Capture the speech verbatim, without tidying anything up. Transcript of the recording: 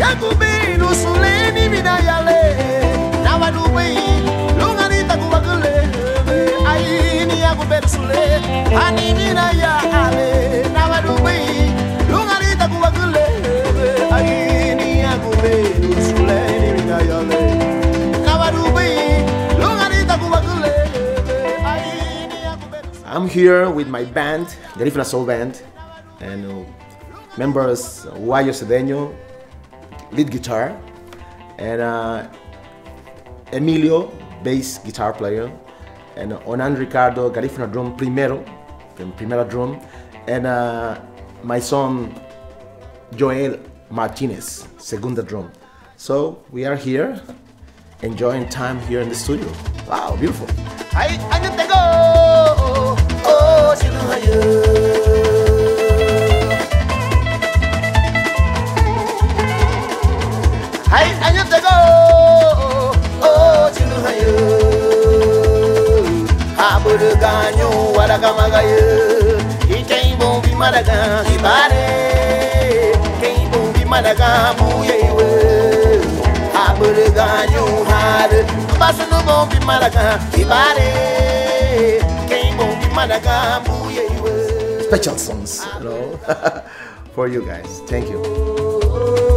I'm here with my band, Garifuna Soul Band, and uh, members Aurelio Cedeño, lead guitar, and uh, Emilio, bass guitar player, and Onan Ricardo, Garifuna drum primero, primera drum, and uh, my son Joel Martinez, segunda drum. So we are here, enjoying time here in the studio. Wow, beautiful. I, I need to go. Oh, she know you. I, I need to go. Oh, she know you. Aburu ganyo, wadagamagaye. He came on be madaga, he bade. Came on be madaga, buye. Aburu ganyo had. Basunu bon be madaga, he bade. Special songs, you know, for you guys. Thank you.